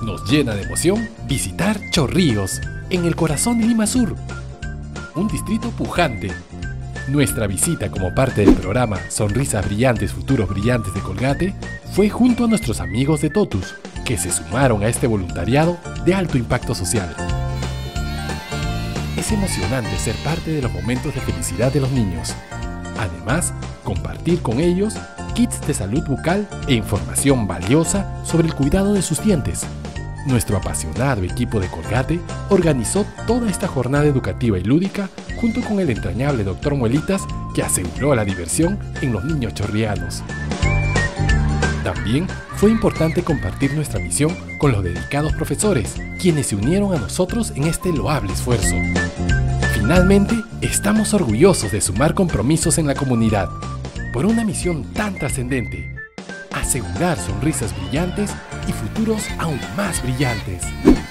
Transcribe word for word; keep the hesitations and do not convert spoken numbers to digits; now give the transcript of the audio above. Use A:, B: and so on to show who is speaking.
A: Nos llena de emoción visitar Chorrillos, en el corazón de Lima Sur, un distrito pujante. Nuestra visita como parte del programa Sonrisas Brillantes, Futuros Brillantes de Colgate fue junto a nuestros amigos de Totus, que se sumaron a este voluntariado de alto impacto social. Es emocionante ser parte de los momentos de felicidad de los niños. Además, compartir con ellos kits de salud bucal e información valiosa sobre el cuidado de sus dientes. Nuestro apasionado equipo de Colgate organizó toda esta jornada educativa y lúdica junto con el entrañable doctor Muelitas, que aseguró la diversión en los niños chorrianos. También fue importante compartir nuestra misión con los dedicados profesores, quienes se unieron a nosotros en este loable esfuerzo. Finalmente, estamos orgullosos de sumar compromisos en la comunidad por una misión tan trascendente: asegurar sonrisas brillantes y futuros aún más brillantes.